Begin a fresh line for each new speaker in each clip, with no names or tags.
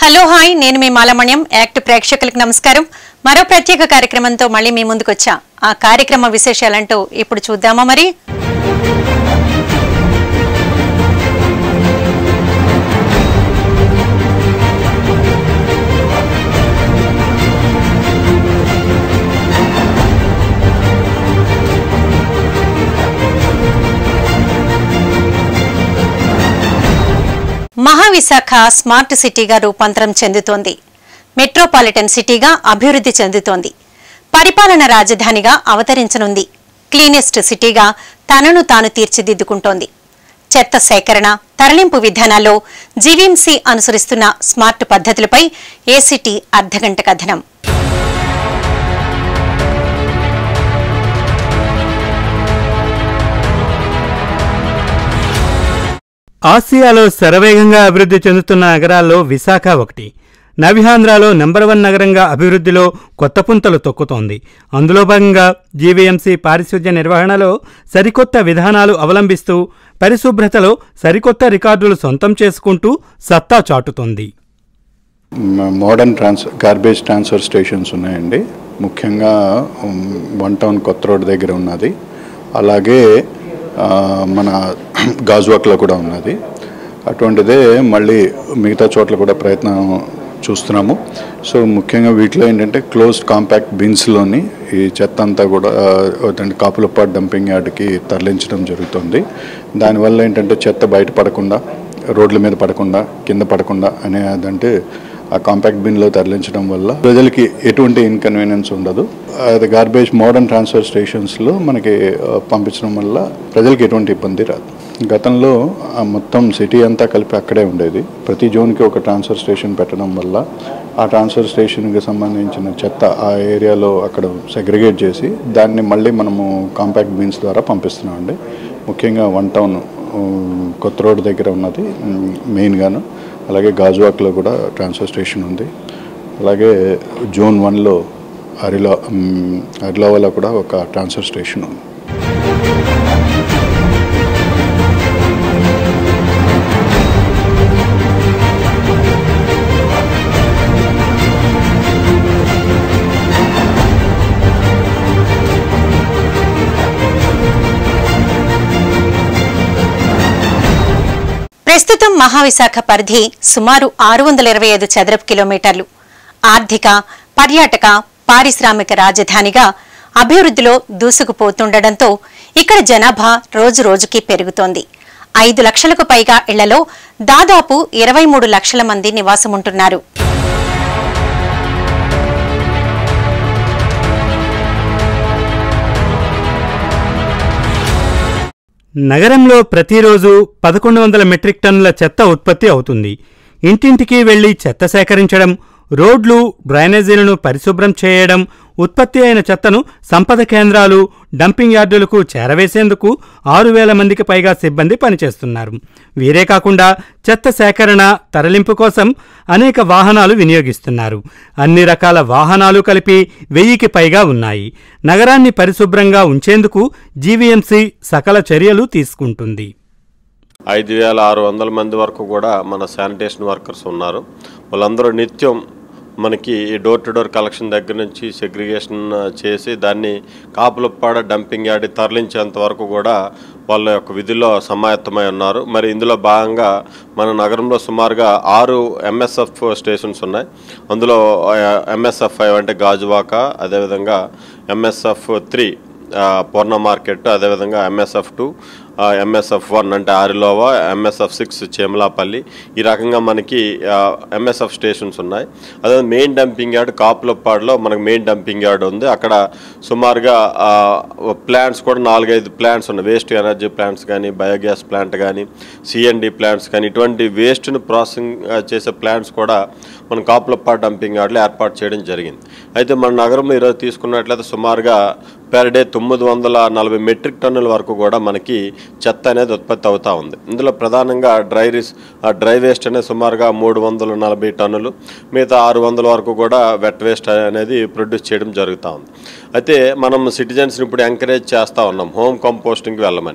Hello hi నేను మీ మాలమణ్యం act ప్రేక్షకులకు నమస్కారం. మరో ప్రత్యేక కార్యక్రమంతో మళ్ళీ మీ ముందుకు వచ్చా. ఆ కార్యక్రమ విశేషాలంటూ ఇప్పుడు చూద్దామా మరి. మహావిశాఖ స్మార్ట్ సిటీగా రూపాంతరం చెందుతోంది. మెట్రోపాలిటన్ సిటీగా అభివృద్ధి చెందుతోంది. పరిపాలన రాజధానిగా అవతరించనుంది. క్లీనెస్ట్ సిటీగా తనను తాను తీర్చిదిద్దుకుంటోంది. చెత్త సేకరణ, తరలింపు విధానాల్లో జీవీఎంసీ అనుసరిస్తున్న స్మార్ట్ పద్ధతులపై ఏసీటీ అర్ధగంట కథనం.
ఆసియాలో శరవేగంగా అభివృద్ధి చెందుతున్న నగరాల్లో విశాఖ ఒకటి. నవ్యాంధ్రలో నెంబర్ 1 నగరంగా అభివృద్ధిలో కొత్త పుంతలు తొక్కుతోంది. అందులో భాగంగా జీవీఎంసీ పారిశుధ్య నిర్వహణలో సరికొత్త విధానాలు అవలంబిస్తూ పరిశుభ్రతలో సరికొత్త రికార్డులు సొంతం చేసుకుంటూ సత్తా చాటుతోంది.
మోడర్న్ గార్బేజ్ ట్రాన్స్ఫర్ స్టేషన్స్ ఉన్నాయండి. ముఖ్యంగా 1 టౌన్ కొత్త రోడ్ దగ్గర ఉన్నది. అలాగే మన గాజువాక్లో కూడా ఉన్నది. అటువంటిదే మళ్ళీ మిగతా చోట్ల కూడా ప్రయత్నం చూస్తున్నాము. సో ముఖ్యంగా వీటిలో ఏంటంటే క్లోజ్డ్ కాంపాక్ట్ బిన్స్లోని ఈ చెత్త అంతా కూడా కాపులపాడు డంపింగ్ యార్డ్కి తరలించడం జరుగుతుంది. దానివల్ల ఏంటంటే చెత్త బయట పడకుండా, రోడ్ల మీద పడకుండా, కింద పడకుండా అనేదంటే ఆ కాంపాక్ట్ బిన్లో తరలించడం వల్ల ప్రజలకి ఎటువంటి ఇన్కన్వీనియన్స్ ఉండదు. అది గార్బేజ్ మోడర్న్ ట్రాన్స్ఫర్ స్టేషన్స్లో మనకి పంపించడం వల్ల ప్రజలకి ఎటువంటి ఇబ్బంది రాదు. గతంలో మొత్తం సిటీ అంతా కలిపి అక్కడే ఉండేది. ప్రతి జోన్కి ఒక ట్రాన్స్ఫర్ స్టేషన్ పెట్టడం వల్ల ఆ ట్రాన్స్ఫర్ స్టేషన్కి సంబంధించిన చెత్త ఆ ఏరియాలో అక్కడ సెగ్రిగేట్ చేసి దాన్ని మళ్ళీ మనము కాంపాక్ట్ బిన్స్ ద్వారా పంపిస్తున్నామండి. ముఖ్యంగా 1 టౌన్ కొత్త రోడ్ దగ్గర ఉన్నది మెయిన్గాను. అలాగే గాజువాక్లో కూడా ట్రాన్స్ఫర్ స్టేషన్ ఉంది. అలాగే జోన్ 1లో అరిలోవలో కూడా ఒక ట్రాన్స్ఫర్ స్టేషన్ ఉంది.
ప్రస్తుతం మహావిశాఖ పరిధి సుమారు 625 చదరపు కిలోమీటర్లు. ఆర్థిక, పర్యాటక, పారిశ్రామిక రాజధానిగా అభివృద్ధిలో దూసుకుపోతుండటంతో ఇక్కడ జనాభా రోజురోజుకి పెరుగుతోంది. 5 లక్షలకు పైగా ఇళ్లలో దాదాపు 23 లక్షల మంది నివాసముంటున్నారు.
నగరంలో ప్రతిరోజు 1100 మెట్రిక్ టన్నుల చెత్త ఉత్పత్తి అవుతుంది. ఇంటింటికి వెళ్లి చెత్త సేకరించడం, రోడ్లు, డ్రైనేజీలను పరిశుభ్రం చేయడం, ఉత్పత్తి అయిన చెత్తను సంపద కేంద్రాలు, డంపింగ్ యార్డులకు చేరవేసేందుకు 6000 మందికి పైగా సిబ్బంది పనిచేస్తున్నారు. వీరే కాకుండా చెత్త సేకరణ, తరలింపు కోసం అనేక వాహనాలు వినియోగిస్తున్నారు. అన్ని రకాల వాహనాలు కలిపి 1000కి పైగా ఉన్నాయి. నగరాన్ని పరిశుభ్రంగా ఉంచేందుకు జీవీఎంసీ సకల చర్యలు తీసుకుంటుంది.
5600 మంది వరకు కూడా మన శానిటేషన్ వర్కర్స్ ఉన్నారు. వాళ్ళందరూ నిత్యం మనకి డోర్ టు డోర్ కలెక్షన్ దగ్గర నుంచి సెగ్రిగేషన్ చేసి దాన్ని కాపులపాడ డంపింగ్ యార్డ్ తరలించేంత వరకు కూడా వాళ్ళ యొక్క విధుల్లో సమాయత్తమై ఉన్నారు. మరి ఇందులో భాగంగా మన నగరంలో సుమారుగా 6 MSF స్టేషన్స్ ఉన్నాయి. అందులో MSF 5 అంటే గాజువాక, అదేవిధంగా MSF 3 పూర్ణ మార్కెట్, అదేవిధంగా MSF 2, MSF 1 అంటే ఆరిలోవా, MSF 6 చేమలాపల్లి, ఈ రకంగా మనకి MSF స్టేషన్స్ ఉన్నాయి. అదే మెయిన్ డంపింగ్ యార్డ్ కాపులపాడులో మనకు మెయిన్ డంపింగ్ యార్డ్ ఉంది. అక్కడ సుమారుగా ప్లాంట్స్ కూడా 4-5 ప్లాంట్స్ ఉన్నాయి. వేస్ట్ ఎనర్జీ ప్లాంట్స్ కానీ, బయోగ్యాస్ ప్లాంట్ కానీ, CND ప్లాంట్స్ కానీ, ఇటువంటి వేస్ట్ను ప్రాసెసింగ్ చేసే ప్లాంట్స్ కూడా మనం కాపులపాడు డంపింగ్ యార్డ్లో ఏర్పాటు చేయడం జరిగింది. అయితే మన నగరంలో ఈరోజు తీసుకున్నట్లయితే సుమారుగా పెర్ డే 940 మెట్రిక్ టన్నుల వరకు కూడా మనకి చెత్త అనేది ఉత్పత్తి అవుతూ ఉంది. ఇందులో ప్రధానంగా డ్రై వేస్ట్ అనేది సుమారుగా 340 టన్నులు, మిగతా 600 వరకు కూడా వెట్ వేస్ట్ అనేది ప్రొడ్యూస్ చేయడం జరుగుతూ ఉంది. అయితే మనం సిటిజన్స్ని ఇప్పుడు ఎంకరేజ్ చేస్తూ ఉన్నాం హోమ్ కంపోస్టింగ్కి వెళ్ళమని.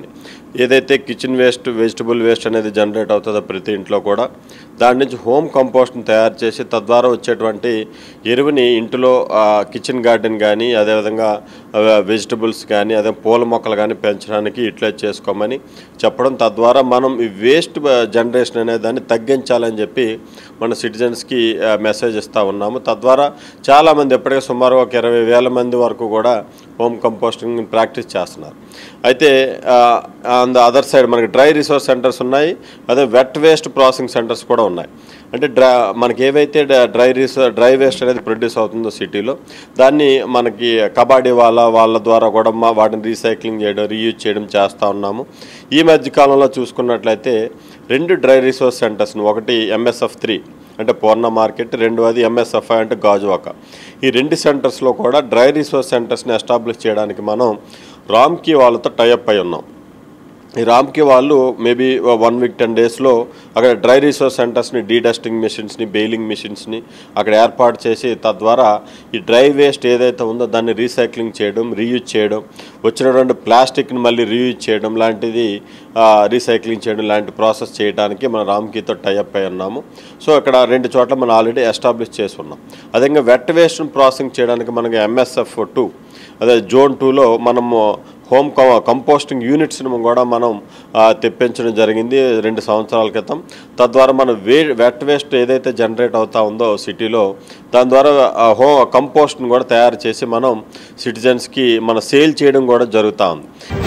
ఏదైతే కిచెన్ వేస్ట్, వెజిటబుల్ వేస్ట్ అనేది జనరేట్ అవుతుందో ప్రతి ఇంట్లో కూడా దాని నుంచి హోమ్ కంపోస్ట్ని తయారు చేసి తద్వారా వచ్చేటువంటి ఎరువుని ఇంటిలో కిచెన్ గార్డెన్ కానీ అదేవిధంగా వెజిటబుల్స్ కానీ అదే పూల మొక్కలు కానీ పెంచడానికి యూటిలైజ్ చేసుకోమని చెప్పడం, తద్వారా మనం ఈ వేస్ట్ జనరేషన్ అనే దాన్ని తగ్గించాలని చెప్పి మన సిటిజన్స్కి మెసేజ్ ఇస్తూ ఉన్నాము. తద్వారా చాలామంది ఎప్పటికీ సుమారు ఒక 20,000 మంది వరకు కూడా హోమ్ కంపోస్టింగ్ ప్రాక్టీస్ చేస్తున్నారు. అయితే ఆన్ ద అదర్ సైడ్ మనకి డ్రై రిసోర్స్ సెంటర్స్ ఉన్నాయి, అదే వెట్ వేస్ట్ ప్రాసెసింగ్ సెంటర్స్ కూడా ఉన్నాయి. అంటే మనకి ఏవైతే డ్రై వేస్ట్ అనేది ప్రొడ్యూస్ అవుతుందో సిటీలో దాన్ని మనకి కబాడీ వాళ్ళ ద్వారా కూడా వాటిని రీసైక్లింగ్ చేయడం, రీయూజ్ చేయడం చేస్తూ ఉన్నాము. ఈ మధ్యకాలంలో చూసుకున్నట్లయితే 2 డ్రై రిసోర్స్ సెంటర్స్ని, ఒకటి MSF3 అంటే పూర్ణ మార్కెట్, రెండవది MSF5 అంటే గాజువాక. ఈ 2 సెంటర్స్లో కూడా డ్రై రిసోర్స్ సెంటర్స్ని ఎస్టాబ్లిష్ చేయడానికి మనం రామ్కి వాళ్ళతో టైఅప్ అయి ఉన్నాం. ఈ రామ్కి వాళ్ళు మేబీ 1 వీక్ 10 డేస్లో అక్కడ డ్రై రిసోర్స్ సెంటర్స్ని, డీడస్టింగ్ మిషన్స్ని, బెయిలింగ్ మిషన్స్ని అక్కడ ఏర్పాటు చేసి తద్వారా ఈ డ్రై వేస్ట్ ఏదైతే ఉందో దాన్ని రీసైక్లింగ్ చేయడం, రీయూజ్ చేయడం, వచ్చినటువంటి ప్లాస్టిక్ని మళ్ళీ రీయూజ్ చేయడం లాంటిది, రీసైక్లింగ్ చేయడం లాంటి ప్రాసెస్ చేయడానికి మన రామ్కీతో టైఅప్ అయి ఉన్నాము. సో ఇక్కడ 2 చోట్ల మనం ఆల్రెడీ ఎస్టాబ్లిష్ చేసి ఉన్నాం. అదేవిధంగా వెట్ వేస్ట్ని ప్రాసెసింగ్ చేయడానికి మనకి MSF2 అదే జోన్ 2లో మనము హోమ్ కంపోస్టింగ్ యూనిట్స్ని కూడా మనం తెప్పించడం జరిగింది 2 సంవత్సరాల క్రితం. తద్వారా మన వెట్ వేస్ట్ ఏదైతే జనరేట్ అవుతూ ఉందో సిటీలో దాని ద్వారా కంపోస్ట్ని కూడా తయారు చేసి మనం సిటిజన్స్కి సేల్ చేయడం కూడా జరుగుతూ ఉంది.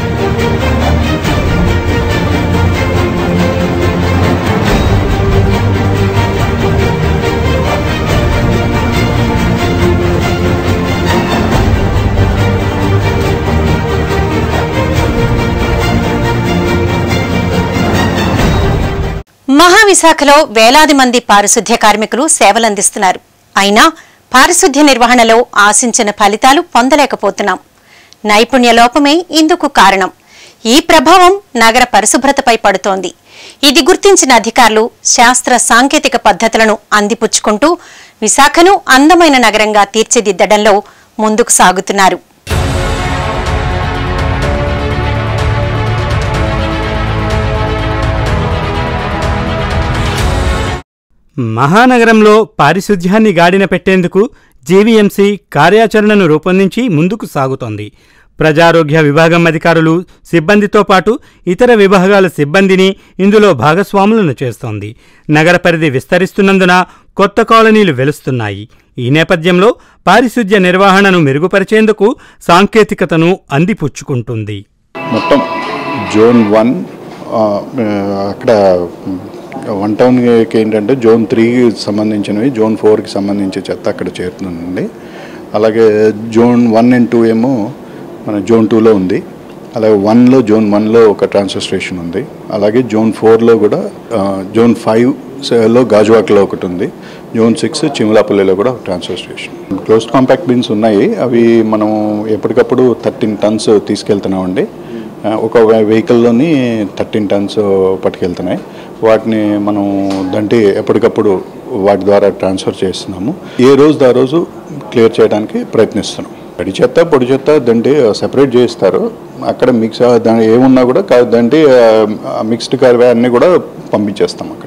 మహావిశాఖలో వేలాది మంది పారిశుద్ధ్య కార్మికులు సేవలందిస్తున్నారు. అయినా పారిశుద్ధ్య నిర్వహణలో ఆశించిన ఫలితాలు పొందలేకపోతున్నాం. నైపుణ్య లోపమే ఇందుకు కారణం. ఈ ప్రభావం నగర పరిశుభ్రతపై పడుతోంది. ఇది గుర్తించిన అధికారులు శాస్త్ర సాంకేతిక పద్ధతులను అందిపుచ్చుకుంటూ విశాఖను అందమైన నగరంగా తీర్చిదిద్దడంలో ముందుకు సాగుతున్నారు.
మహానగరంలో పారిశుధ్యాన్ని గాడిన పెట్టేందుకు జీవీఎంసీ కార్యాచరణను రూపొందించి ముందుకు సాగుతోంది. ప్రజారోగ్య విభాగం అధికారులు, సిబ్బందితో పాటు ఇతర విభాగాల సిబ్బందిని ఇందులో భాగస్వాములను చేస్తోంది. నగర పరిధి విస్తరిస్తున్నందున కొత్త కాలనీలు వెలుస్తున్నాయి. ఈ నేపథ్యంలో పారిశుధ్య నిర్వహణను మెరుగుపరిచేందుకు సాంకేతికతను అందిపుచ్చుకుంటుంది.
మొత్తం జోన్ 1 అక్కడ 1 టౌన్కి ఏంటంటే జోన్ 3కి సంబంధించినవి, జోన్ 4కి సంబంధించి చెత్త అక్కడ చేరుతుందండి. అలాగే జోన్ 1 and 2 ఏమో మన జోన్ 2లో ఉంది. అలాగే జోన్ 1లో ఒక ట్రాన్స్ఫర్ స్టేషన్ ఉంది. అలాగే జోన్ 4లో కూడా, జోన్ 5లో గాజువాకలో ఒకటి ఉంది. జోన్ 6 చిమలాపల్లిలో కూడా ఒక transfer station. Closed compact bins ఉన్నాయి. అవి మనం ఎప్పటికప్పుడు 13 టన్స్ తీసుకెళ్తున్నామండి. ఒక వెహికల్లోని 13 టన్స్ పట్టుకెళ్తున్నాయి. వాటిని మనం ఎప్పటికప్పుడు వాటి ద్వారా ట్రాన్స్ఫర్ చేస్తున్నాము. ఏ రోజు ఆ రోజు క్లియర్ చేయడానికి ప్రయత్నిస్తున్నాం. తడి చెత్త, పొడి చెత్త సెపరేట్ చేస్తారు. అక్కడ మిక్స్ దాని ఏమున్నా కూడా మిక్స్డ్ కార్వే అన్నీ కూడా పంపించేస్తాం అక్కడ.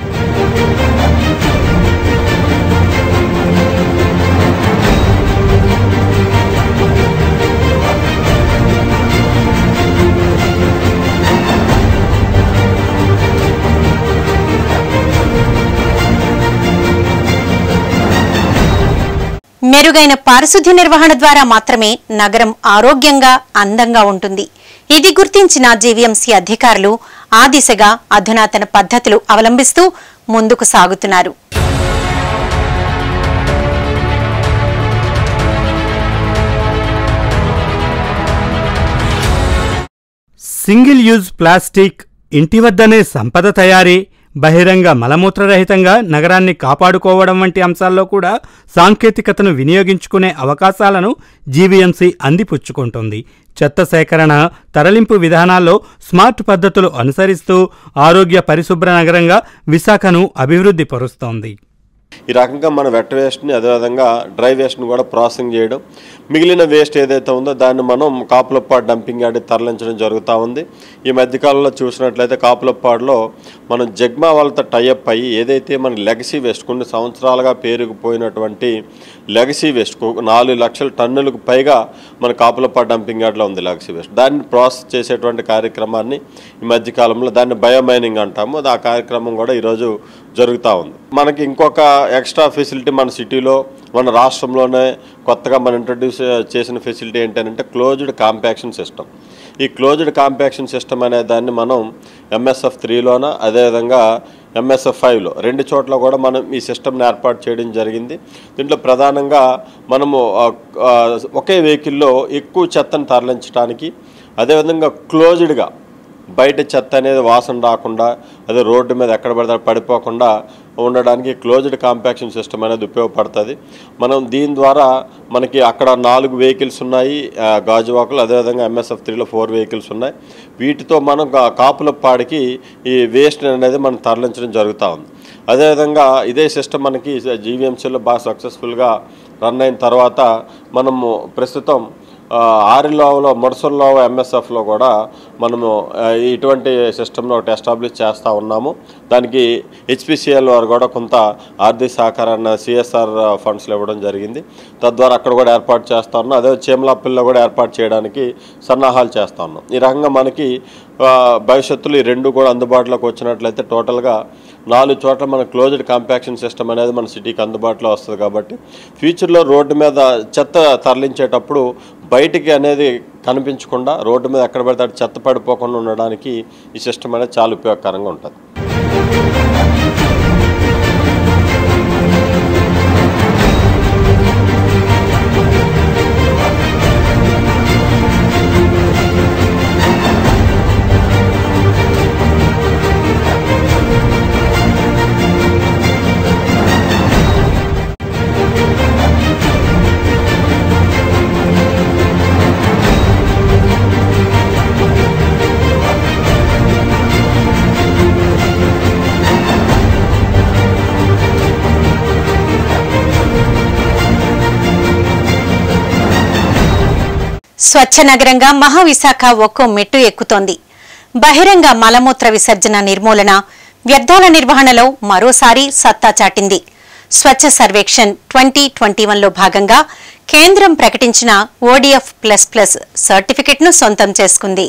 మెరుగైన పారిశుద్ధ్య నిర్వహణ ద్వారా మాత్రమే నగరం ఆరోగ్యంగా, అందంగా ఉంటుంది. ఇది గుర్తించిన జీవీఎంసీ అధికారులు ఆ దిశగా అధునాతన పద్ధతులు అవలంబిస్తూ ముందుకు సాగుతున్నారు.
సింగిల్ యూజ్ ప్లాస్టిక్, ఇంటి వద్దనే సంపద తయారీ, బహిరంగ మలమూత్రరహితంగా నగరాన్ని కాపాడుకోవడం వంటి అంశాల్లో కూడా సాంకేతికతను వినియోగించుకునే అవకాశాలను జీవీఎంసీ అందిపుచ్చుకుంటుంది. చెత్త సేకరణ, తరలింపు విధానాల్లో స్మార్ట్ పద్ధతులు అనుసరిస్తూ ఆరోగ్య పరిశుభ్ర నగరంగా విశాఖను అభివృద్ధి పరుస్తోంది.
ఈ రకంగా మన వెట్ వేస్ట్ని, అదేవిధంగా డ్రై వేస్ట్ని కూడా ప్రాసెసింగ్ చేయడం, మిగిలిన వేస్ట్ ఏదైతే ఉందో దాన్ని మనం కాపులప్పాడు డంపింగ్ యార్డ్ తరలించడం జరుగుతూ ఉంది. ఈ మధ్యకాలంలో చూసినట్లయితే కాపులప్పాడులో మనం జగ్మా వాళ్ళతో టైఅప్ అయ్యి ఏదైతే మన లెగసీ వేస్ట్ కొన్ని సంవత్సరాలుగా పేరుకుపోయినటువంటి లెగసీ వేస్ట్ 4 లక్షల టన్నులకు పైగా మన కాపులప్పాడు డంపింగ్ యార్డ్లో ఉంది లెగసీ వేస్ట్. దాన్ని ప్రాసెస్ చేసేటువంటి కార్యక్రమాన్ని ఈ మధ్యకాలంలో దాన్ని బయోమైనింగ్ అంటాము. ఆ కార్యక్రమం కూడా ఈరోజు జరుగుతూ ఉంది. మనకి ఇంకొక ఎక్స్ట్రా ఫెసిలిటీ మన సిటీలో మన రాష్ట్రంలోనే కొత్తగా మనం ఇంట్రడ్యూస్ చేసిన ఫెసిలిటీ ఏంటంటే క్లోజ్డ్ కాంపాక్షన్ సిస్టమ్. ఈ క్లోజ్డ్ కాంపాక్షన్ సిస్టమ్ అనే దాన్ని మనం MSF 3లోన అదేవిధంగా MSF 5లో 2 చోట్ల కూడా మనం ఈ సిస్టమ్ని ఏర్పాటు చేయడం జరిగింది. దీంట్లో ప్రధానంగా మనము ఒకే వెహికల్లో ఎక్కువ చెత్తను తరలించడానికి అదేవిధంగా క్లోజ్డ్గా బయట చెత్త అనేది వాసన రాకుండా అదే రోడ్డు మీద ఎక్కడ పడితే పడిపోకుండా ఉండడానికి క్లోజ్డ్ కాంపాక్షన్ సిస్టమ్ అనేది ఉపయోగపడుతుంది. మనం దీని ద్వారా మనకి అక్కడ 4 వెహికల్స్ ఉన్నాయి గాజువాకులు, అదేవిధంగా MSF 3లో 4 వెహికల్స్ ఉన్నాయి. వీటితో మనం కాపులప్పాడికి ఈ వేస్ట్ అనేది మనం తరలించడం జరుగుతూ ఉంది. అదేవిధంగా ఇదే సిస్టమ్ మనకి GVMCలో బాగా సక్సెస్ఫుల్గా రన్ అయిన తర్వాత మనము ప్రస్తుతం ఆరిలోవలో ముడసల్లోవ MSFలో కూడా మనము ఇటువంటి సిస్టమ్ను ఒకటి ఎస్టాబ్లిష్ చేస్తూ ఉన్నాము. దానికి HPCL వారు కూడా కొంత ఆర్థిక సహకారాన్ని CSR ఫండ్స్లో ఇవ్వడం జరిగింది. తద్వారా అక్కడ కూడా ఏర్పాటు చేస్తూ ఉన్నాం. అదే చేమలాపల్లిలో కూడా ఏర్పాటు చేయడానికి సన్నాహాలు చేస్తూ ఉన్నాం. ఈ రకంగా మనకి భవిష్యత్తులో ఈ 2 కూడా అందుబాటులోకి వచ్చినట్లయితే టోటల్గా 4 చోట్ల మన క్లోజ్డ్ కాంపాక్షన్ సిస్టమ్ అనేది మన సిటీకి అందుబాటులో వస్తుంది. కాబట్టి ఫ్యూచర్లో రోడ్డు మీద చెత్త తరలించేటప్పుడు బయటికి అనేది కనిపించకుండా రోడ్డు మీద ఎక్కడ పడితే చెత్త పడిపోకుండా ఉండడానికి ఈ సిస్టమ్ అనేది చాలా ఉపయోగకరంగా ఉంటుంది.
స్వచ్ఛ నగరంగా మహావిశాఖ ఒక్కో మెట్టు ఎక్కుతోంది. బహిరంగ మలమూత్ర విసర్జన నిర్మూలన, వ్యర్థాల నిర్వహణలో మరోసారి సత్తా చాటింది. స్వచ్ఛ సర్వేక్షణ్ 2021లో భాగంగా కేంద్రం ప్రకటించిన ODF++ సర్టిఫికెట్ను సొంతం చేసుకుంది.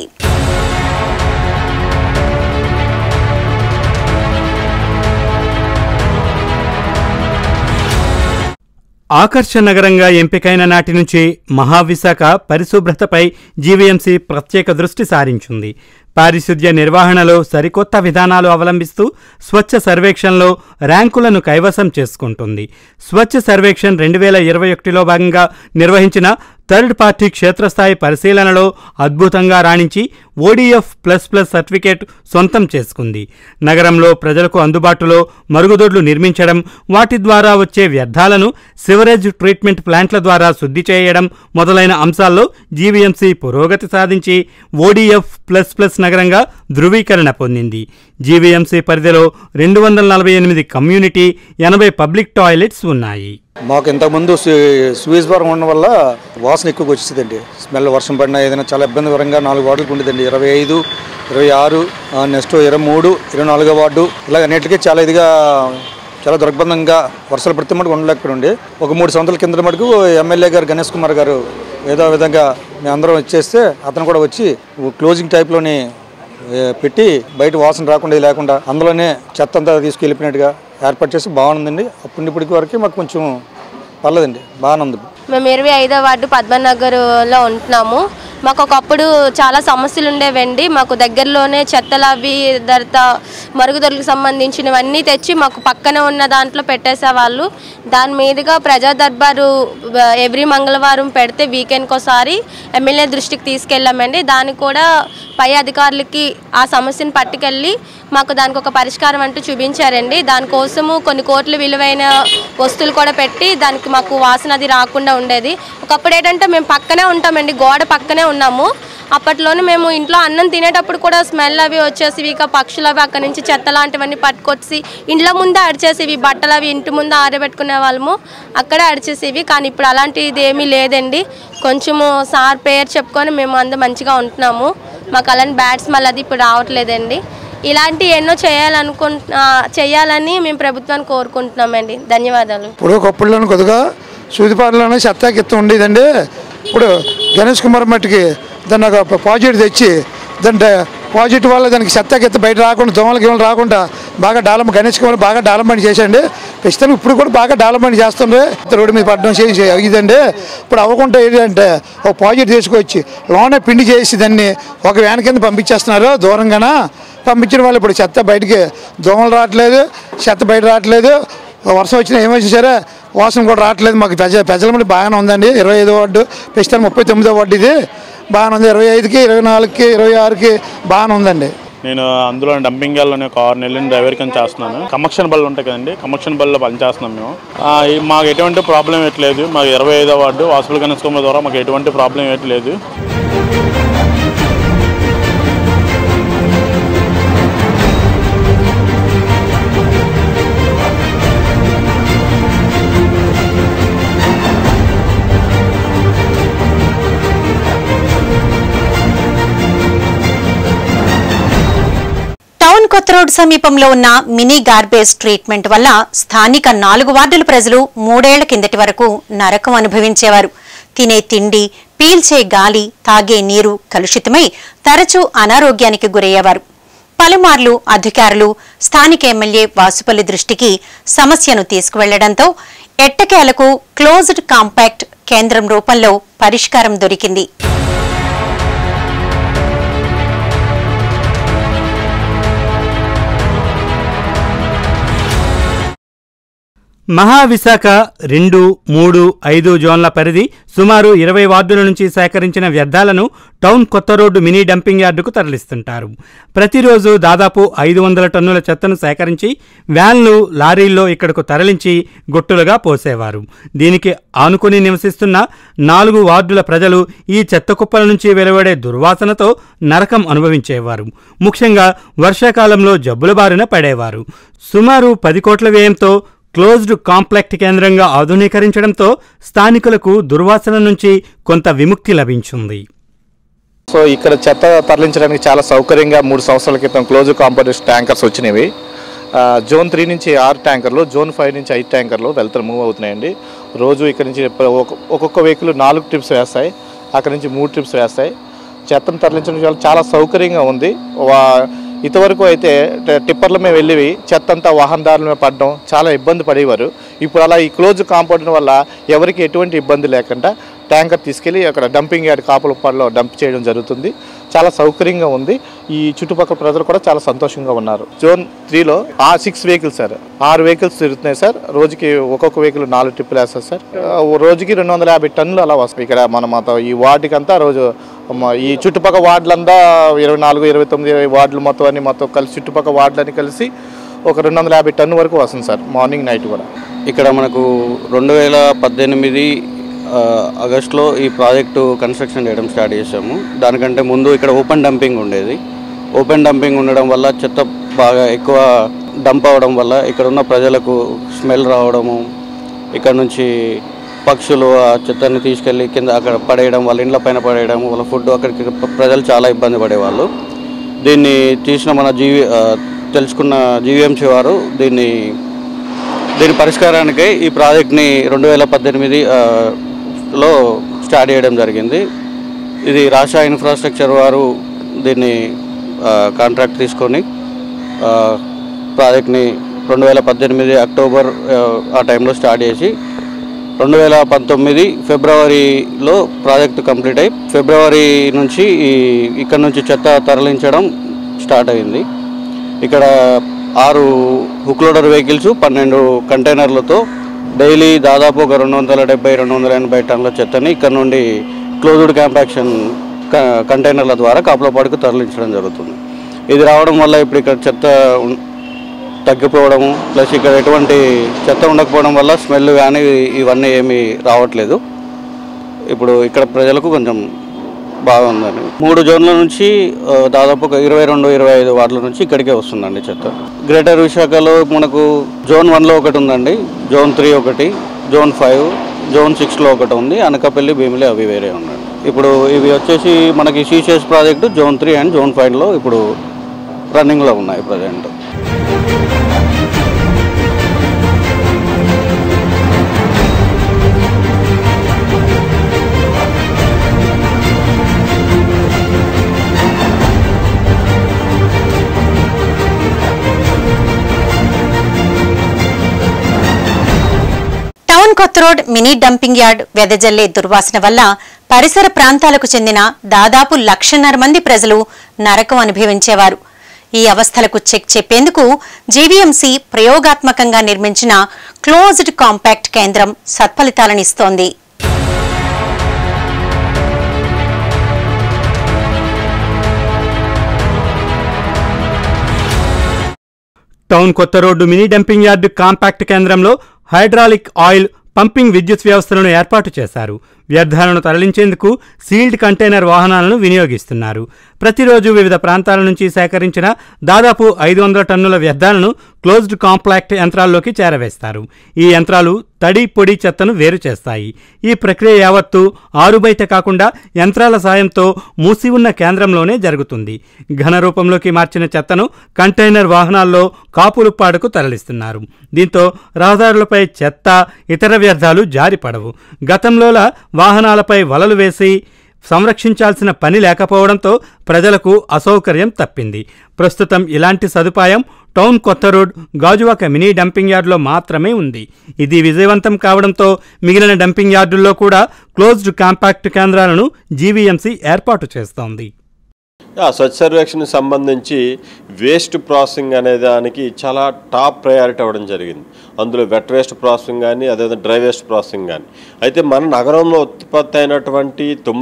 ఆకర్ష నగరంగా ఎంపికైన నాటి నుంచి మహావిశాఖ పరిశుభ్రతపై GVMC ప్రత్యేక దృష్టి సారించింది. పారిశుద్ధ్య నిర్వహణలో సరికొత్త విధానాలు అవలంబిస్తూ స్వచ్ఛ సర్వేక్షణలో ర్యాంకులను కైవసం చేసుకుంటుంది. స్వచ్ఛ సర్వేక్షణ్ 2021లో భాగంగా నిర్వహించిన థర్డ్ పార్టీ క్షేత్రస్థాయి పరిశీలనలో అద్భుతంగా రాణించి ODF++ సర్టిఫికేట్ సొంతం చేసుకుంది. నగరంలో ప్రజలకు అందుబాటులో మరుగుదొడ్లు నిర్మించడం, వాటి ద్వారా వచ్చే వ్యర్థాలను సివరేజ్ ట్రీట్మెంట్ ప్లాంట్ల ద్వారా శుద్ధి చేయడం మొదలైన అంశాల్లో GVMC పురోగతి సాధించి ODF++ నగరంగా ధృవీకరణ పొందింది. GVMC పరిధిలో 248 కమ్యూనిటీ, 80 పబ్లిక్ టాయిలెట్స్ ఉన్నాయి.
మాకు ఇంతకుముందు స్వీజ్ బారం ఉండడం వల్ల వాసన ఎక్కువగా వచ్చేదండి. స్మెల్ వర్షం పడినా ఏదైనా చాలా ఇబ్బందికరంగా 4 వార్డులకు ఉండేదండి. 25, 26, నెక్స్ట్ 23, 24వ వార్డు ఇలా అన్నిటికీ చాలా ఇదిగా చాలా దుర్బంధంగా వర్షాలు పడితే మటుకు ఉండలేకపోయింది. ఒక 3 సంవత్సరాల కింద మటుకు ఎమ్మెల్యే గారు గణేష్ కుమార్ గారు ఏదో విధంగా మేము అందరం ఇచ్చేస్తే అతను కూడా వచ్చి క్లోజింగ్ టైప్లోని పెట్టి బయట వాసన రాకుండా లేకుండా అందులోనే చెత్త అంతా తీసుకెళ్ళిపోయినట్టుగా ఏర్పాటు చేసి బాగుందండి. ఇప్పటికి వరకు మాకు కొంచెం పర్లేదండి, బాగానే ఉంది.
మేము 25వ వార్డు పద్మనగర్లో ఉంటున్నాము. మాకు ఒకప్పుడు చాలా సమస్యలు ఉండేవండి. మాకు దగ్గరలోనే చెత్తలు అవి మరుగుదొడ్లకు సంబంధించినవన్నీ తెచ్చి మాకు పక్కన ఉన్న దాంట్లో పెట్టేసేవాళ్ళు. దాని మీదుగా ప్రజా దర్బారు ఎవ్రీ మంగళవారం పెడితే వీకెండ్కి ఒకసారి ఎమ్మెల్యే దృష్టికి తీసుకెళ్ళామండి. దానికి కూడా పై అధికారులకి ఆ సమస్యను పట్టుకెళ్ళి మాకు దానికి ఒక పరిష్కారం అంటూ చూపించారండి. దానికోసము కొన్ని కోట్ల విలువైన వస్తువులు కూడా పెట్టి దానికి మాకు వాసన అది రాకుండా ఉండేది. ఒకప్పుడు ఏంటంటే మేము పక్కనే ఉంటామండి, గోడ పక్కనే ఉన్నాము. అప్పట్లోనే మేము ఇంట్లో అన్నం తినేటప్పుడు కూడా స్మెల్ అవి వచ్చేసివి, ఇక పక్షులు అవి అక్కడి నుంచి చెత్త లాంటివన్నీ పట్టుకొచ్చి ఇండ్ల ముందే అడిచేసేవి, బట్టలు అవి ఇంటి ముందు ఆరబెట్టుకునే వాళ్ళము, అక్కడే అడిచేసేవి. కానీ ఇప్పుడు అలాంటిది ఏమీ లేదండి. కొంచెము సార్ పేరు చెప్పుకొని మేము అందరూ మంచిగా ఉంటున్నాము. మాకు అలాంటి బ్యాడ్ స్మెల్ అది ఇప్పుడు రావట్లేదండి. ఇలాంటి ఎన్నో చేయాలని మేము ప్రభుత్వాన్ని కోరుకుంటున్నామండి. ధన్యవాదాలు.
ఇప్పుడు ఒకప్పుడులోని కొద్దిగా సూదిపాడులోనే చెత్తాకిత్త ఉండేదండి. ఇప్పుడు గణేష్ కుమార్ మట్టికి దాన్ని ఒక పాజిటివ్ తెచ్చి దాని పాజిటివ్ వల్ల దానికి చెత్తాకిత్త బయట రాకుండా దోమలకి ఏమైనా రాకుండా బాగా డెవలప్ గణేష్ కుమార్ బాగా డెవలప్మెంట్ చేశాండి. ప్రస్తుతం ఇప్పుడు కూడా బాగా డెవలప్మెంట్ చేస్తుండే. రోడ్డు మీద పడడం ఇదండి. ఇప్పుడు అవ్వకుండా ఏంటంటే ఒక పాజిటివ్ తీసుకొచ్చి లోనే పిండి చేసి దాన్ని ఒక వ్యాన్ కింద పంపించేస్తున్నారు. దూరంగాన పంపించిన వాళ్ళు ఇప్పుడు చెత్త బయటికి దోమలు రావట్లేదు, చెత్త బయట రావట్లేదు. వర్షం వచ్చినా ఏమొచ్చి సరే వాసన కూడా రావట్లేదు. మాకు ప్రజల మళ్ళీ బాగానే ఉందండి. 25వ వార్డు ప్రస్తుతం 39వ వార్డు ఇది బాగానే ఉంది. 25కి 24కి 26కి బాగానే ఉందండి.
నేను అందులో డంపింగ్ యార్డ్లోనే ఒక 6 నెలల డ్రైవర్ కింద చేస్తున్నాను. కమర్షియల్ బళ్ళు ఉంటాయి కదండి, కమర్షియల్ బళ్ళలో పనిచేస్తున్నాం మేము. మాకు ఎటువంటి ప్రాబ్లం ఏట్లేదు. మాకు 25వ వార్డు హాస్పిటల్ కనెక్షన్ ద్వారా మాకు ఎటువంటి ప్రాబ్లం ఏట్లేదు.
కొత్త రోడ్ సమీపంలో ఉన్న మినీ గార్బేజ్ ట్రీట్మెంట్ వల్ల స్థానిక 4 వార్డుల ప్రజలు 3 ఏళ్ల కిందటి వరకు నరకం అనుభవించేవారు. తినే తిండి, పీల్చే గాలి, తాగే నీరు కలుషితమై తరచూ అనారోగ్యానికి గురయ్యేవారు. పలుమార్లు అధికారులు, స్థానిక ఎమ్మెల్యే వాసుపల్లి దృష్టికి సమస్యను తీసుకువెళ్లడంతో ఎట్టకేలకు క్లోజ్డ్ కాంపాక్ట్ కేంద్రం రూపంలో పరిష్కారం దొరికింది.
మహావిశాఖ 2, 3, 5 జోన్ల పరిధి సుమారు 20 వార్డుల నుంచి సేకరించిన వ్యర్థాలను టౌన్ కొత్త రోడ్డు మినీ డంపింగ్ యార్డుకు తరలిస్తుంటారు. ప్రతిరోజు దాదాపు 500 టన్నుల చెత్తను సేకరించి వ్యాన్లు, లారీల్లో ఇక్కడకు తరలించి గుట్టులుగా పోసేవారు. దీనికి ఆనుకుని నివసిస్తున్న 4 వార్డుల ప్రజలు ఈ చెత్త కుప్పల నుంచి వెలువడే దుర్వాసనతో నరకం అనుభవించేవారు. ముఖ్యంగా వర్షాకాలంలో జబ్బుల బారిన పడేవారు. సుమారు 10 కోట్ల వ్యయంతో క్లోజ్డ్ కాంపాక్ట్ కేంద్రంగా ఆధునీకరించడంతో స్థానికులకు దుర్వాసన నుంచి కొంత విముక్తి లభించింది.
సో ఇక్కడ చెత్త తరలించడానికి చాలా సౌకర్యంగా 3 సంవత్సరాల క్రితం క్లోజ్ కాంపాక్ట్ ట్యాంకర్స్ వచ్చినవి. జోన్ 3 నుంచి 6 ట్యాంకర్లు, జోన్ 5 నుంచి 5 ట్యాంకర్లు మూవ్ అవుతున్నాయండి. రోజు ఇక్కడ నుంచి ఒక్కొక్క వెహికల్ 4 ట్రిప్స్ వేస్తాయి, అక్కడ నుంచి 3 ట్రిప్స్ వేస్తాయి. చెత్తను తరలించడం చాలా సౌకర్యంగా ఉంది. ఇంతవరకు అయితే టిప్పర్ల మీద వెళ్ళివి చెత్త అంతా వాహనదారుల మీద పడడం చాలా ఇబ్బంది పడేవారు. ఇప్పుడు అలా ఈ క్లోజ్ కాంపౌండ్ వల్ల ఎవరికి ఎటువంటి ఇబ్బంది లేకుండా ట్యాంకర్ తీసుకెళ్ళి అక్కడ డంపింగ్ యార్డ్ కాపులపాడులో డంప్ చేయడం జరుగుతుంది. చాలా సౌకర్యంగా ఉంది. ఈ చుట్టుపక్కల ప్రజలు కూడా చాలా సంతోషంగా ఉన్నారు. జోన్ 3లో 6 వెహికల్స్ సార్, 6 వెహికల్స్ తిరుగుతున్నాయి సార్. రోజుకి ఒక్కొక్క వెహికల్ 4 ట్రిప్పులు వేస్తారు సార్. రోజుకి 250 టన్నులు అలా వస్తాయి. ఇక్కడ మొత్తం ఈ వార్డుకి అంతా రోజు ఈ చుట్టుపక్కల వార్డులంతా 24, 29 వార్డులు మొత్తం కలిసి చుట్టుపక్కల వార్డులన్నీ కలిసి ఒక 250 టన్ను వరకు వస్తుంది సార్, మార్నింగ్ నైట్ కూడా.
ఇక్కడ మనకు 2018 ఆగస్టులో ఈ ప్రాజెక్టు కన్స్ట్రక్షన్ చేయడం స్టార్ట్ చేసాము. దానికంటే ముందు ఇక్కడ ఓపెన్ డంపింగ్ ఉండేది. ఓపెన్ డంపింగ్ ఉండడం వల్ల చెత్త బాగా ఎక్కువ డంప్ అవ్వడం వల్ల ఇక్కడ ఉన్న ప్రజలకు స్మెల్ రావడము, ఇక్కడ నుంచి పక్షులు ఆ చెత్తని తీసుకెళ్ళి కింద అక్కడ పడేయడం, వాళ్ళ ఇండ్ల పైన పడేయడం, వాళ్ళ ఫుడ్ అక్కడికి ప్రజలు చాలా ఇబ్బంది పడేవాళ్ళు. దీన్ని తీసిన మన తెలుసుకున్న జీవీఎంసీ వారు దీని పరిష్కారానికై ఈ ప్రాజెక్ట్ని 2018లో స్టార్ట్ చేయడం జరిగింది. ఇది రాష్ట్ర ఇన్ఫ్రాస్ట్రక్చర్ వారు దీన్ని కాంట్రాక్ట్ తీసుకొని ప్రాజెక్ట్ని 2018 అక్టోబర్ ఆ టైంలో స్టార్ట్ చేసి 2019 ఫిబ్రవరిలో ప్రాజెక్టు కంప్లీట్ అయ్యి ఫిబ్రవరి నుంచి ఇక్కడ నుంచి చెత్త తరలించడం స్టార్ట్ అయింది. ఇక్కడ 6 హుక్ లోడర్ వెహికల్స్ 12 కంటైనర్లతో డైలీ దాదాపు ఒక 270-280 టన్నుల చెత్తని ఇక్కడ నుండి క్లోజ్డ్ కాంపాక్షన్ కంటైనర్ల ద్వారా కాపులపాడుకు తరలించడం జరుగుతుంది. ఇది రావడం వల్ల ఇప్పుడు ఇక్కడ చెత్త తగ్గిపోవడము ప్లస్ ఇక్కడ ఎటువంటి చెత్త ఉండకపోవడం వల్ల స్మెల్ కానీ ఇవన్నీ ఏమీ రావట్లేదు. ఇప్పుడు ఇక్కడ ప్రజలకు కొంచెం బాగుందండి. 3 జోన్ల నుంచి దాదాపు ఒక 22-25 వార్డుల నుంచి ఇక్కడికే వస్తుందండి చెత్త. గ్రేటర్ విశాఖలో మనకు జోన్ 1లో ఒకటి ఉందండి, జోన్ 3 ఒకటి, జోన్ 5, జోన్ 6లో ఒకటి ఉంది. అనకాపల్లి, భీమిలి అవి వేరే ఉన్నాయి. ఇప్పుడు ఇవి వచ్చేసి మనకి CCS project zone 3 and zone 5లో ఇప్పుడు రన్నింగ్లో ఉన్నాయి ప్రజెంట్.
టౌన్ కొత్త రోడ్ మినీ డంపింగ్ యార్డ్ వెదజల్లే దుర్వాసన వల్ల పరిసర ప్రాంతాలకు చెందిన దాదాపు 1,50,000 మంది ప్రజలు నరకం అనుభవించేవారు. ఈ అవస్థలకు చెక్ చెప్పేందుకు జీవీఎంసీ ప్రయోగాత్మకంగా నిర్మించిన క్లోజ్డ్ కాంపాక్ట్ కేంద్రం సత్ఫలితాలనిస్తోంది.
టౌన్ కొత్త road mini dumping yard compact కేంద్రంలో హైడ్రాలిక్ ఆయిల్ పంపింగ్ విద్యుత్ వ్యవస్థలను ఏర్పాటు చేశారు. వ్యర్థాలను తరలించేందుకు సీల్డ్ కంటైనర్ వాహనాలను వినియోగిస్తున్నారు. ప్రతిరోజు వివిధ ప్రాంతాల నుంచి సేకరించిన దాదాపు 500 టన్నుల వ్యర్థాలను క్లోజ్డ్ కాంపాక్ట్ యంత్రాల్లోకి చేరవేస్తారు. ఈ యంత్రాలు తడి, పొడి చెత్తను వేరు చేస్తాయి. ఈ ప్రక్రియ యావత్తు ఆరుబయట కాకుండా యంత్రాల సాయంతో మూసి ఉన్న కేంద్రంలోనే జరుగుతుంది. ఘన రూపంలోకి మార్చిన చెత్తను కంటైనర్ వాహనాల్లో కాపులుప్పాడుకు తరలిస్తున్నారు. దీంతో రహదారులపై చెత్త, ఇతర వ్యర్థాలు జారిపడవు. గతంలోలా వాహనాలపై వలలు వేసి సంరక్షించాల్సిన పని లేకపోవడంతో ప్రజలకు అసౌకర్యం తప్పింది. ప్రస్తుతం ఇలాంటి సదుపాయం టౌన్ కొత్త రోడ్ గాజువాక మినీ డంపింగ్ యార్డులో మాత్రమే ఉంది. ఇది విజయవంతం కావడంతో మిగిలిన డంపింగ్ యార్డుల్లో కూడా క్లోజ్డ్ కాంపాక్ట్ కేంద్రాలను జీవీఎంసీ ఏర్పాటు చేస్తోంది.
స్వచ్ఛ సర్వేక్షణకు సంబంధించి వేస్ట్ ప్రాసెసింగ్ అనే దానికి చాలా టాప్ ప్రయారిటీ అవ్వడం జరిగింది. అందులో వెట్ వేస్ట్ ప్రాసెసింగ్ కానీ, అదేవిధంగా డ్రై వేస్ట్ ప్రాసెసింగ్ కానీ. అయితే మన నగరంలో ఉత్పత్తి అయినటువంటి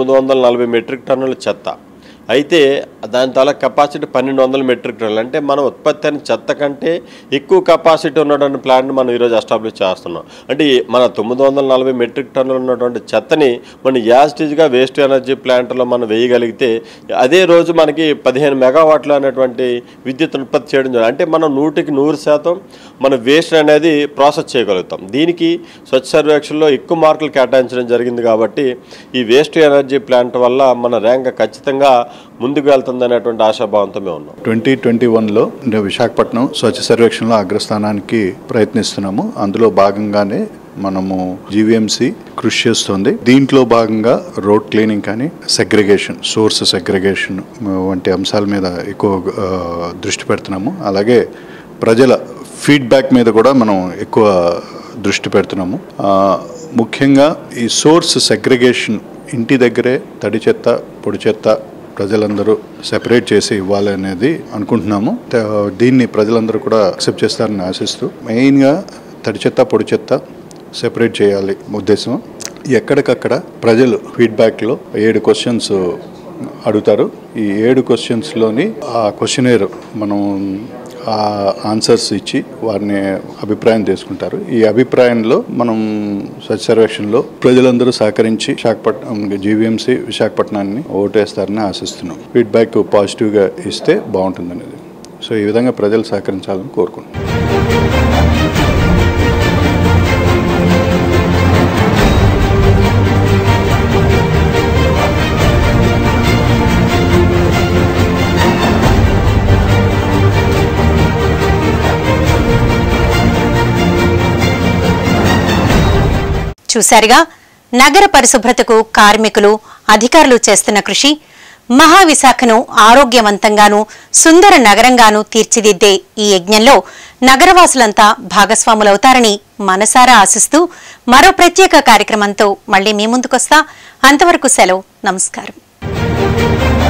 940 మెట్రిక్ టన్నుల చెత్త, అయితే దాని తాల కెపాసిటీ 1200 మెట్రిక్ టన్నులు. అంటే మనం ఉత్పత్తి అయిన చెత్త కంటే ఎక్కువ కెపాసిటీ ఉన్నటువంటి ప్లాంట్ని మనం ఈరోజు ఎస్టాబ్లిష్ చేస్తున్నాం. అంటే మన 940 మెట్రిక్ టన్నులు ఉన్నటువంటి చెత్తని మనం యాజిటీజ్గా వేస్ట్ ఎనర్జీ ప్లాంట్లో మనం వేయగలిగితే అదే రోజు మనకి 15 మెగావాట్లు అనేటువంటి విద్యుత్ ఉత్పత్తి చేయడం జరుగుతుంది. అంటే మనం 100% మన వేస్ట్ అనేది ప్రాసెస్ చేయగలుగుతాం. దీనికి స్వచ్ఛ సర్వేక్షణలో ఎక్కువ మార్కులు కేటాయించడం జరిగింది. కాబట్టి ఈ వేస్ట్ ఎనర్జీ ప్లాంట్ వల్ల మన ర్యాంక్ ఖచ్చితంగా ముందుకు వెళ్తుంది అనేటువంటి ఆశాభావంతో మేము ఉన్నాం.
2021లో విశాఖపట్నం స్వచ్ఛ సర్వేక్షణలో అగ్రస్థానానికి ప్రయత్నిస్తున్నాము. అందులో భాగంగానే మనము జీవీఎంసీ కృషి చేస్తుంది. దీంట్లో భాగంగా రోడ్ క్లీనింగ్ కానీ, సెగ్రిగేషన్, సోర్స్ సెగ్రిగేషన్ వంటి అంశాల మీద ఎక్కువ దృష్టి పెడుతున్నాము. అలాగే ప్రజల ఫీడ్బ్యాక్ మీద కూడా మనం ఎక్కువ దృష్టి పెడుతున్నాము. ముఖ్యంగా ఈ సోర్స్ సెగ్రిగేషన్ ఇంటి దగ్గరే తడి చెత్త, పొడి చెత్త ప్రజలందరూ సెపరేట్ చేసి ఇవ్వాలనేది అనుకుంటున్నాము. దీన్ని ప్రజలందరూ కూడా యాక్సెప్ట్ చేస్తారని ఆశిస్తూ, మెయిన్గా తడి చెత్త, పొడి చెత్త సెపరేట్ చేయాలి ఉద్దేశం. ఎక్కడికక్కడ ప్రజలు ఫీడ్బ్యాక్లో 7 క్వశ్చన్స్ అడుగుతారు. ఈ 7 క్వశ్చన్స్లోని ఆ క్వశ్చనేర్ మనం ఆ ఆన్సర్స్ ఇచ్చి వారిని అభిప్రాయం తీసుకుంటారు. ఈ అభిప్రాయంలో మనం స్వచ్ఛ సర్వేక్షణలో ప్రజలందరూ సహకరించి విశాఖపట్నం జీవీఎంసీ విశాఖపట్నాన్ని ఓటేస్తారని ఆశిస్తున్నాం. ఫీడ్బ్యాక్ పాజిటివ్గా ఇస్తే బాగుంటుందనేది. సో ఈ విధంగా ప్రజలు సహకరించాలని కోరుకుంటున్నాం.
చూశారుగా నగర పరిశుభ్రతకు కార్మికులు, అధికారులు చేస్తున్న కృషి. మహావిశాఖను ఆరోగ్యవంతంగాను సుందర నగరంగాను తీర్చిదిద్దే ఈ యజ్ఞంలో నగరవాసులంతా భాగస్వాములవుతారని మనసారా ఆశిస్తూ మరో ప్రత్యేక కార్యక్రమంతో మళ్లీ మీ ముందుకొస్తా. అంతవరకు సెలవు. నమస్కారం.